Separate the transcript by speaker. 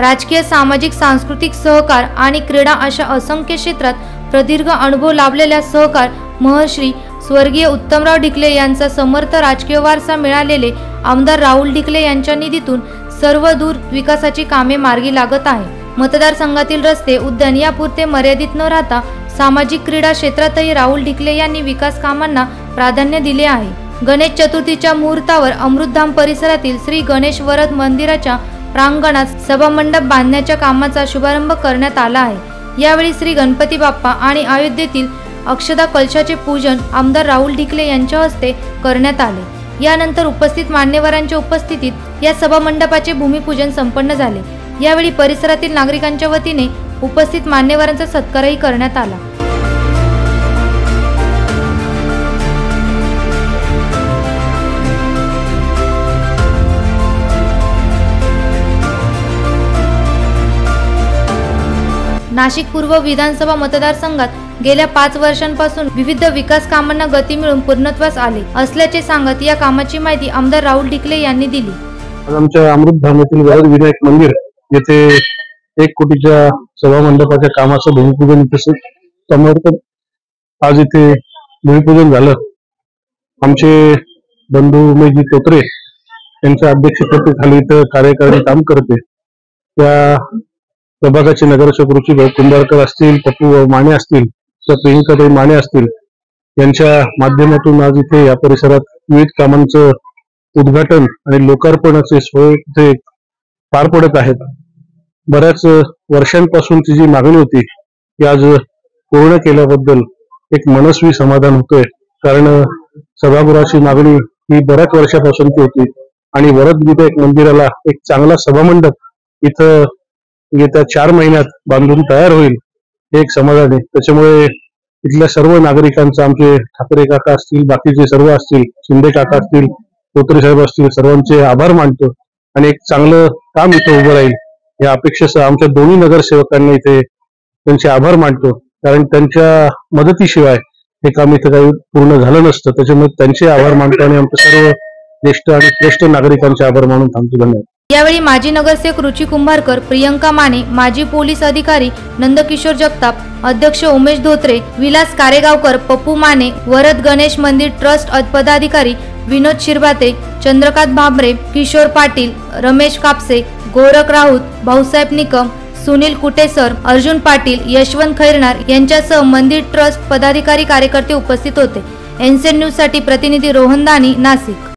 Speaker 1: राजकीय, सामाजिक, सांस्कृतिक, सहकार आणि क्रीडा अशा असंख्य क्षेत्रात प्रदीर्घ अनुभव लाभलेल्या सहकार महर्षी स्वर्गीय उत्तमराव ढिकले यांचा समर्थ राजकीय वारसा मिळालेले आमदार राहुल ढिकले यांच्या निधीतून सर्व दूर विकासाची कामे मार्गी लागत आहे। मतदारसंघातील रस्ते, उद्यान यापुरते मर्यादित न राहता सामाजिक, क्रीडा क्षेत्रातही राहुल ढिकले यांनी विकास कामांना प्राधान्य दिले आहे। गणेश चतुर्थीच्या मुहूर्तावर अमृतधाम परिसरातील श्री गणेश वरद मंदिराच्या प्रांगणात सभामंडप बांधण्याच्या कामाचा शुभारंभ करण्यात आला आहे। यावेळी श्री गणपती बाप्पा आणि अयोध्येतील अक्षदा कलशाचे पूजन आमदार राहुल ढिकले यांच्या हस्ते करण्यात आले। यानंतर उपस्थित मान्यवरांच्या उपस्थितीत या सभामंडपाचे भूमिपूजन संपन्न झाले। यावेळी परिसरातील नागरिकांच्या वतीने उपस्थित मान्यवरांचा सत्कारही करण्यात आला। नाशिक पूर्व विधानसभा मतदारसंघात गेल्या 5 वर्षांपासून विविध विकास कामांना गती मिळून पूर्णत्वास आले असल्याचे सांगत या कामाची माहिती आमदार राहुल ढिकले यांनी दिली।
Speaker 2: आमच्या अमृतधाम येथील वरद विनायक मंदिर येथे 1 कोटीच्या सभा मंडपाच्या कामाचं भूमिपूजन समर्थ आज इथे भूमिपूजन झालं। आमचे बंधू उमेशजी तोत्रे यांच्या अध्यक्षतेखाली इथं कार्यकारिणी काम करते। त्या प्रभागाचे नगरसेवक रुचिभाऊ कुंभारकर असतील, पप्पू माने असतील, प्रियंकाताई माने असतील यांच्या माध्यमातून आज इथे या परिसरात विविध कामांचं उद्घाटन आणि लोकार्पणाचे सोहळे इथे पार पडत आहेत। बऱ्याच वर्षांपासूनची जी मागणी होती ती आज पूर्ण केल्याबद्दल एक मनस्वी समाधान होतोय। कारण सभागृहाची मागणी ही बऱ्याच वर्षापासूनची होती आणि वरद विनायक मंदिराला एक चांगला सभामंडप इथं येत्या 4 महिन्यात बांधून तयार होईल हे एक समाधान आहे। त्याच्यामुळे इथल्या सर्व नागरिकांचा, आमचे ठाकरे काका असतील, बाकीचे सर्व असतील, शिंदे काका असतील, तोत्रे साहेब असतील, सर्वांचे आभार मानतो आणि एक चांगलं काम इथं उभं राहील या अपेक्षेसह आमच्या दोन्ही नगरसेवकांना इथे त्यांचे आभार मानतो। कारण त्यांच्या मदतीशिवाय हे काम इथं काही पूर्ण झालं नसतं। त्याच्यामुळे त्यांचे आभार मानतो आणि आमच्या सर्व ज्येष्ठ आणि श्रेष्ठ नागरिकांचे आभार मानून थांबतो। धन्यवाद।
Speaker 1: यावेळी माजी नगरसेवक रुची कुंभारकर, प्रियंका माने, माजी पोलीस अधिकारी नंदकिशोर जगताप, अध्यक्ष उमेश धोत्रे, विलास कारेगावकर, पप्पू माने, वरद गणेश मंदिर ट्रस्ट पदाधिकारी विनोद शिरभाते, चंद्रकांत भांबरे, किशोर पाटील, रमेश कापसे, गोरख राऊत, भाऊसाहेब निकम, सुनील कुटेसर, अर्जुन पाटील, यशवंत खैरनार यांच्यासह मंदिर ट्रस्ट पदाधिकारी कार्यकर्ते उपस्थित होते। एनसीएन न्यूज साठी प्रतिनिधी रोहन दानी, नाशिक।